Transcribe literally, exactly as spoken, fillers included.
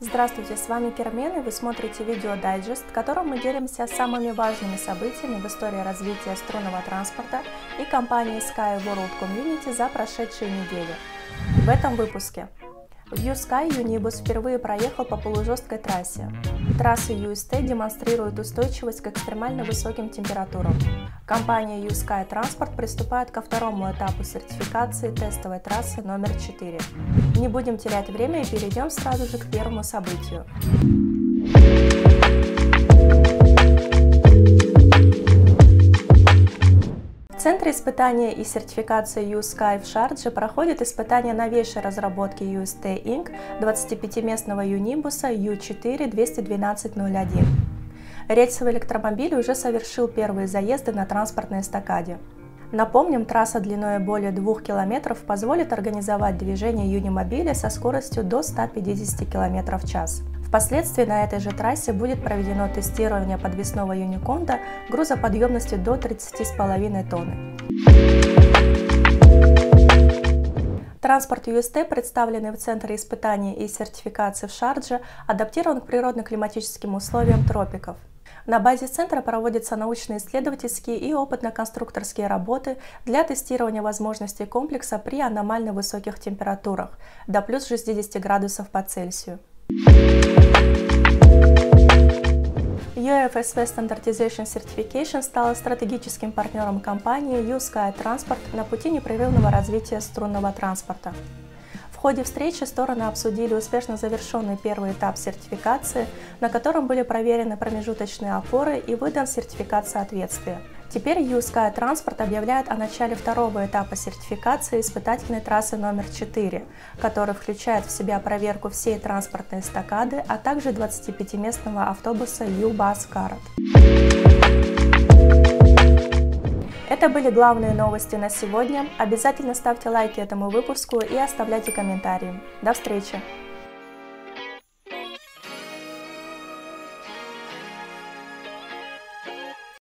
Здравствуйте, с вами Кермен, и вы смотрите видео-дайджест, в котором мы делимся самыми важными событиями в истории развития струнного транспорта и компании SkyWorld Community за прошедшие недели. В этом выпуске в U-Sky Unibus впервые проехал по полужесткой трассе. Трассы ю эс ти демонстрируют устойчивость к экстремально высоким температурам. Компания U-Sky Transport приступает ко второму этапу сертификации тестовой трассы номер четыре. Не будем терять время и перейдем сразу же к первому событию. В Центре испытания и сертификации U-Sky в Шардже проходит испытание новейшей разработки ю эс ти инкорпорейтед двадцатипятиместного юнибуса ю четыре двести двенадцать ноль один. Рельсовый электромобиль уже совершил первые заезды на транспортной эстакаде. Напомним, трасса длиной более двух километров позволит организовать движение юнимобиля со скоростью до ста пятидесяти километров в час. Впоследствии на этой же трассе будет проведено тестирование подвесного юниконда грузоподъемностью до тридцати с половиной тонн. Транспорт ю эс ти, представленный в Центре испытаний и сертификации в Шардже, адаптирован к природно-климатическим условиям тропиков. На базе центра проводятся научно-исследовательские и опытно-конструкторские работы для тестирования возможностей комплекса при аномально высоких температурах до плюс шестидесяти градусов по Цельсию. ю эф эс ви Standardization Certification стала стратегическим партнером компании U-Sky Transport на пути непрерывного развития струнного транспорта. В ходе встречи стороны обсудили успешно завершенный первый этап сертификации, на котором были проверены промежуточные опоры и выдан сертификат соответствия. Теперь U-Sky Transport объявляет о начале второго этапа сертификации испытательной трассы номер четыре, который включает в себя проверку всей транспортной эстакады, а также двадцатипятиместного автобуса U-Bus Carat. Это были главные новости на сегодня. Обязательно ставьте лайки этому выпуску и оставляйте комментарии. До встречи!